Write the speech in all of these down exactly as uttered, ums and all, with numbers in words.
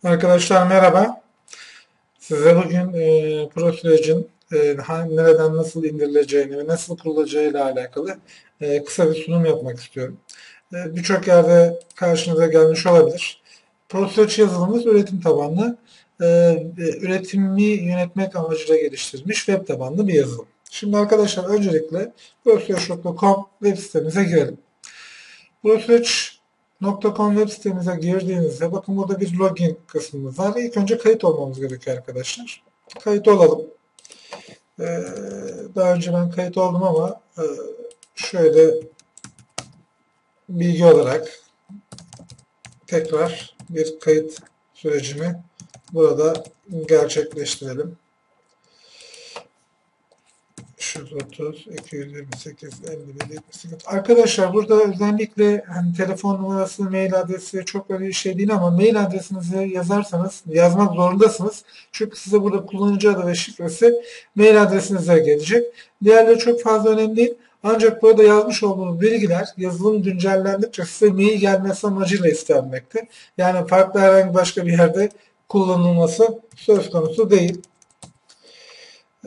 Arkadaşlar merhaba. Size bugün e, ProSurage'in e, ha- nereden nasıl indirileceğini ve nasıl kurulacağı ile alakalı e, kısa bir sunum yapmak istiyorum. E, Birçok yerde karşınıza gelmiş olabilir. ProSurage yazılımımız üretim tabanlı, e, ve üretimi yönetmek amacıyla geliştirilmiş web tabanlı bir yazılım. Şimdi arkadaşlar öncelikle prosurage nokta com web sitemize girelim. ProSurage nokta com web sitemize girdiğinizde bakın burada bir login kısmımız var. İlk önce kayıt olmamız gerekiyor arkadaşlar. Kayıt olalım. Ee, Daha önce ben kayıt oldum ama e, şöyle bilgi olarak tekrar bir kayıt sürecini burada gerçekleştirelim. üç yüz otuz, iki yüz yirmi sekiz, elli bir, yetmiş sekiz. Arkadaşlar burada özellikle hani telefon numarası, mail adresi çok öyle bir şey değil ama mail adresinizi yazarsanız yazmak zorundasınız. Çünkü size burada kullanıcı adı ve şifresi mail adresinize gelecek. Diğerleri çok fazla önemli değil. Ancak burada yazmış olduğunuz bilgiler yazılım güncellendikçe size mail gelmesi amacıyla istenmekte. Yani farklı herhangi başka bir yerde kullanılması söz konusu değil. Ee,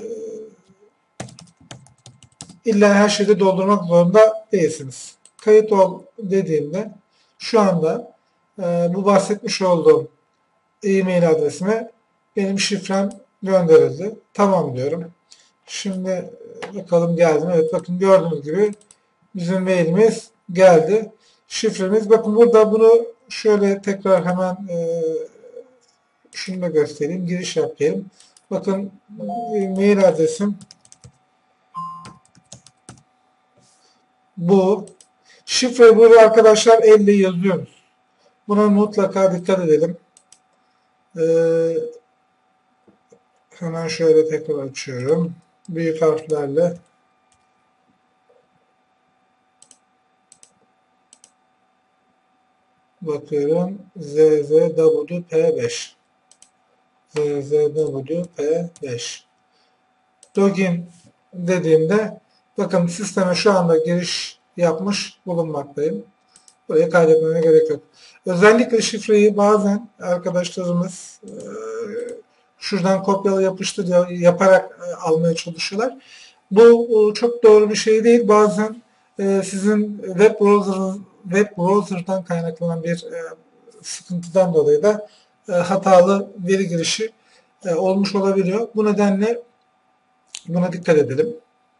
İlla her şeyi doldurmak zorunda değilsiniz. Kayıt ol dediğimde şu anda e, bu bahsetmiş olduğum e-mail adresime benim şifrem gönderildi. Tamam diyorum. Şimdi bakalım geldi mi? Evet bakın gördüğünüz gibi bizim mailimiz geldi. Şifremiz bakın burada bunu şöyle tekrar hemen e, şunu da göstereyim. Giriş yapayım. Bakın mail adresim bu. Şifre burada arkadaşlar elle yazıyoruz. Buna mutlaka dikkat edelim. Ee, Hemen şöyle tekrar açıyorum. Büyük harflerle bakıyorum. Z Z W P beş. Z Z W P beş. Login dediğimde bakın sisteme şu anda giriş yapmış bulunmaktayım. Buraya kaydetmeme gerek yok. Özellikle şifreyi bazen arkadaşlarımız e, şuradan kopyala yapıştır yaparak e, almaya çalışıyorlar. Bu e, çok doğru bir şey değil. Bazen e, sizin web browser web browser'dan kaynaklanan bir e, sıkıntıdan dolayı da e, hatalı veri girişi e, olmuş olabiliyor. Bu nedenle buna dikkat edelim.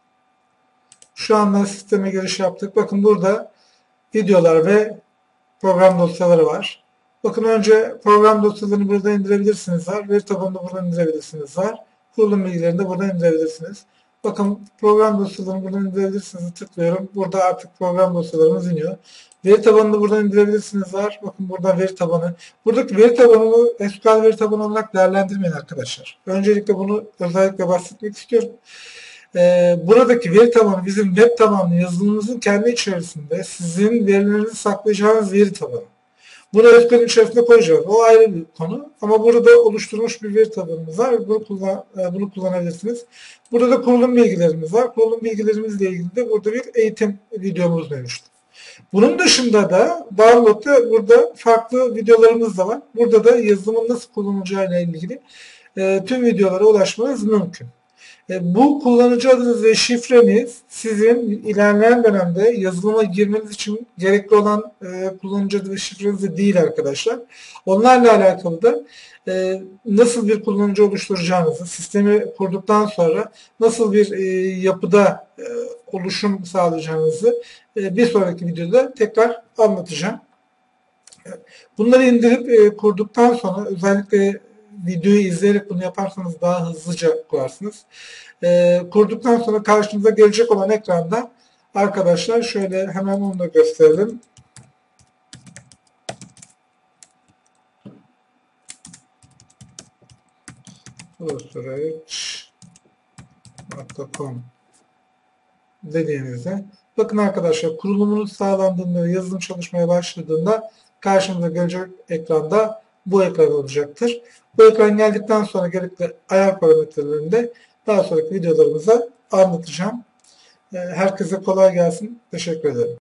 Şu anda sisteme giriş yaptık. Bakın burada videolar ve program dosyaları var. Bakın önce program dosyalarını burada indirebilirsiniz var. Veri tabanını buradan indirebilirsiniz var. Kurulum bilgilerini de buradan indirebilirsiniz. Bakın program dosyalarını buradan indirebilirsiniz. Tıklıyorum. Burada artık program dosyalarımız iniyor. Veri tabanını buradan indirebilirsiniz var. Bakın burada veri tabanı. Buradaki veri tabanını S Q L veri tabanı olarak değerlendirmeyin arkadaşlar. Öncelikle bunu özellikle bahsetmek istiyorum. Ee, buradaki veri tabanı bizim web tabanlı yazılımımızın kendi içerisinde sizin verilerinizi saklayacağınız veri tabanı. Bunu S Q L'in içerisinde koyacağız. O ayrı bir konu. Ama burada oluşturmuş bir veri tabanımız var. Bunu, kullan, bunu kullanabilirsiniz. Burada da kurulum bilgilerimiz var. Kurulum bilgilerimizle ilgili de burada bir eğitim videomuz mevcut. Bunun dışında da download'da burada farklı videolarımız da var. Burada da yazılımın nasıl kullanılacağıyla ilgili e, tüm videolara ulaşmanız mümkün. E, bu kullanıcı adınız ve şifreniz sizin ilerleyen dönemde yazılıma girmeniz için gerekli olan e, kullanıcı adı ve şifreniz de değil arkadaşlar. Onlarla alakalı da e, nasıl bir kullanıcı oluşturacağınızı, sistemi kurduktan sonra nasıl bir e, yapıda e, oluşum sağlayacağınızı e, bir sonraki videoda tekrar anlatacağım. Bunları indirip e, kurduktan sonra özellikle videoyu izleyerek bunu yaparsanız daha hızlıca kurarsınız. E, kurduktan sonra karşınıza gelecek olan ekranda arkadaşlar şöyle hemen onu da gösterelim. prosurage nokta com dediğinizde bakın arkadaşlar kurulumunuz sağlandığında ve yazılım çalışmaya başladığında karşınıza gelecek ekranda bu ekran olacaktır. Bu ekran geldikten sonra gerekli ayar parametrelerini de daha sonraki videolarımızda anlatacağım. Herkese kolay gelsin. Teşekkür ederim.